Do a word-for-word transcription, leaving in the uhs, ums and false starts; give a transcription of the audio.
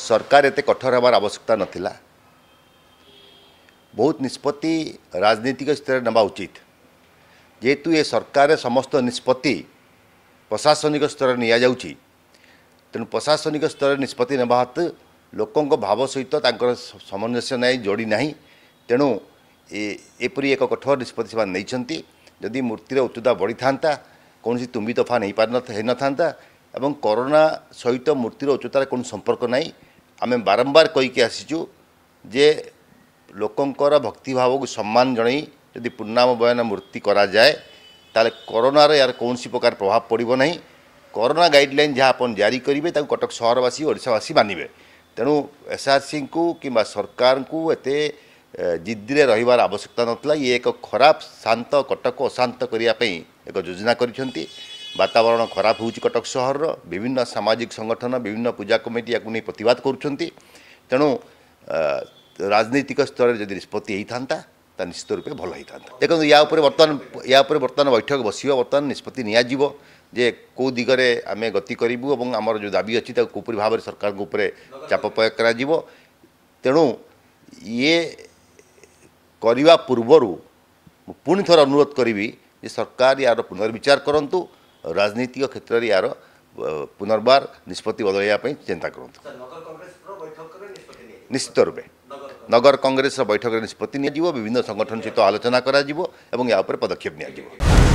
सरकार एते कठोर हमार आवश्यकता नथिला। बहुत निष्पत्ति राजनीतिक स्तर नवा उचित जेहेतु ये सरकार समस्त निष्पत्ति प्रशासनिक स्तर निया जाउची तेणु प्रशासनिक स्तर निष्पत्ति नवा हेतु लोकों भाव सहित सामंजस्य नहीं जोड़ी ना तेणु एपरी एक कठोर निष्पत्ति से नहीं जदि मूर्तिर उच्चता बढ़ी था कौन तुम्बी तोफा नहीं पार न था एवं कोरोना सहित मूर्तिर उच्चतार कौन संपर्क नहीं आम बारंबार कहीकि आसीचु जे लोकंकर भक्तिभाव को सम्मान जन जदि पूर्णाम बयन मूर्ति करा जाए ताले कोरोनार यार कौन प्रकार प्रभाव पड़ो ना। कोरोना गाइडलाइन जहाँ अपन जारी करेंगे कटक सहरवासी ओडावासी मानवे तेणु एसआरसी को कि सरकार को एते जिद्दी रहिबार आवश्यकता नथिला। ये एक खराब शांत कटक अशांत करने एक योजना करिसेंती। वातावरण खराब होउची कटक सहर विभिन्न सामाजिक संगठन विभिन्न पूजा कमिटी या नहीं प्रतिवाद करुछंती तेणु राजनीतिक स्तर में जब निष्पत्ति होता ता निश्चित रूपे भल होता। देखो या बर्तमान या बर्तमान बैठक बस बर्तमान निष्पत्ति नियाजिवो जे कौ दिगरे आम गति करूँ और आमर जो दाबी अच्छी कौपरी भाव में सरकार उपर चाप प्रयोग करा तेणु ये करने पूर्वर पुणी थर अनुरोध करी सरकार यार पुनर्विचार करंतु राजनीतिक क्षेत्र में यार पुनर्बार निष्पत्ति बदलवाई चिंता करूँ। निश्चित रूपे नगर कांग्रेस बैठक निष्पत्ति नियाजिवो विभिन्न संगठन सहित आलोचना करा जिवो एवं या ऊपर पदक्षेप नियाजिवो।